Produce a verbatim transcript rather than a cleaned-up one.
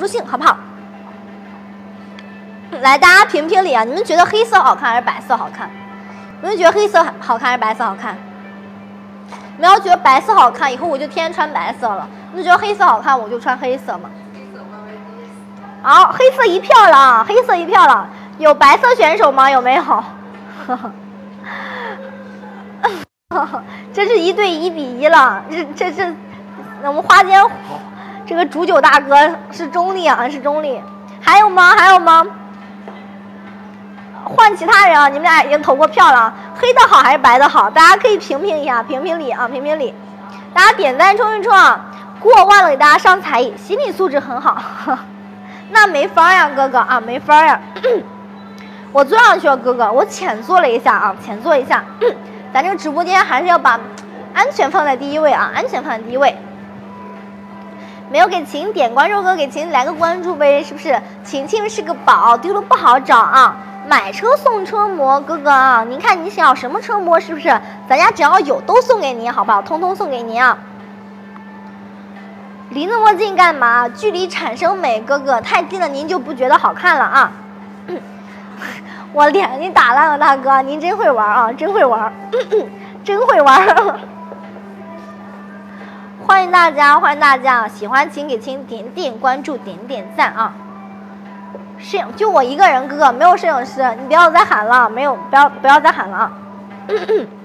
出镜，好不好？来，大家评评理啊！你们觉得黑色好看还是白色好看？你们觉得黑色好看还是白色好看？你们要觉得白色好看，以后我就天天穿白色了。你们觉得黑色好看，我就穿黑色嘛。好，黑色一票了，黑色一票了。有白色选手吗？有没有？这是一对一比一了。这这这，我们花间这个煮酒大哥是中立啊，是中立。还有吗？还有吗？换其他人啊！你们俩已经投过票了，黑的好还是白的好？大家可以评评一下，评评理啊，评评理。大家点赞冲一冲啊！过万了给大家上才艺，心理素质很好。那没法呀，哥哥啊，没法呀。我坐上去了，哥哥，我浅坐了一下啊，浅坐一下。咱这个直播间还是要把安全放在第一位啊，安全放在第一位。没有给晴点关注，哥给晴来个关注呗，是不是？晴晴是个宝，丢了不好找啊。买车送车模，哥哥啊，您看你想要什么车模，是不是？咱家只要有都送给您，好不好？通通送给您啊！离那么近干嘛？距离产生美，哥哥太近了，您就不觉得好看了啊！我脸给你打烂了，大哥，您真会玩啊，真会玩，真会玩！欢迎大家，欢迎大家，喜欢请给请点点关注，点点赞啊！摄影就我一个人，哥哥没有摄影师，你不要再喊了，没有，不要不要再喊了啊！